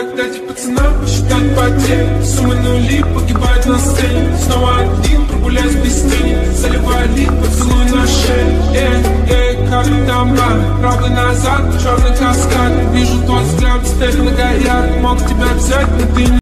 Как дать пацанам посчитать потери, суммы нули погибают на сцене. Снова один, прогуляюсь без тени, заливая лик, поцелуй на шее. Как там бар, правый назад, черный каскад. Вижу твой взгляд, стель на гаяк. Мог тебя взять, но ты не